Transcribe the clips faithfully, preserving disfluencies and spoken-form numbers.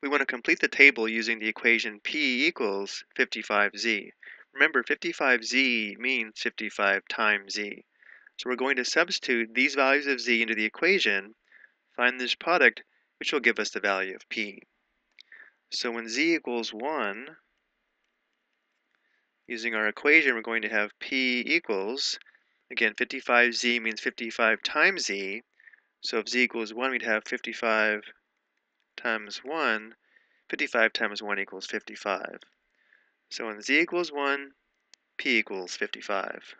We want to complete the table using the equation P equals fifty-five z. Remember, fifty-five z means fifty-five times z. So we're going to substitute these values of z into the equation, find this product, which will give us the value of P. So when z equals one, using our equation, we're going to have P equals, again, fifty-five z means fifty-five times z. So if z equals one, we'd have fifty-five times one. fifty-five times one equals fifty-five. So when z equals one, P equals fifty-five.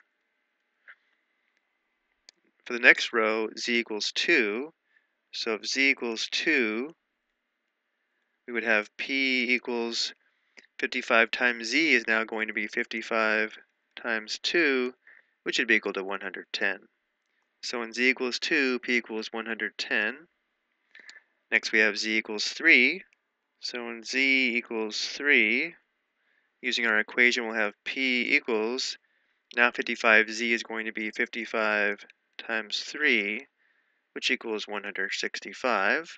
For the next row, z equals two. So if z equals two, we would have P equals fifty-five times z is now going to be fifty-five times two, which would be equal to one hundred ten. So when z equals two, P equals one hundred ten. Next we have z equals three. So when z equals three, using our equation, we'll have P equals, now fifty-five z is going to be fifty-five times three, which equals one hundred sixty-five.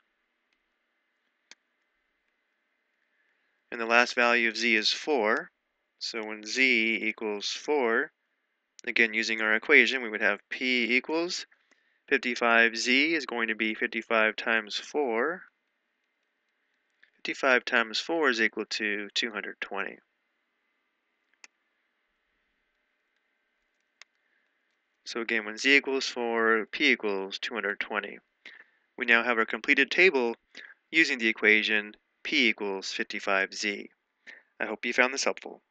And the last value of z is four. So when z equals four, again using our equation, we would have P equals fifty-five z is going to be fifty-five times four. fifty-five times four is equal to two hundred twenty. So again, when z equals four, P equals two hundred twenty. We now have our completed table using the equation P equals fifty-five z. I hope you found this helpful.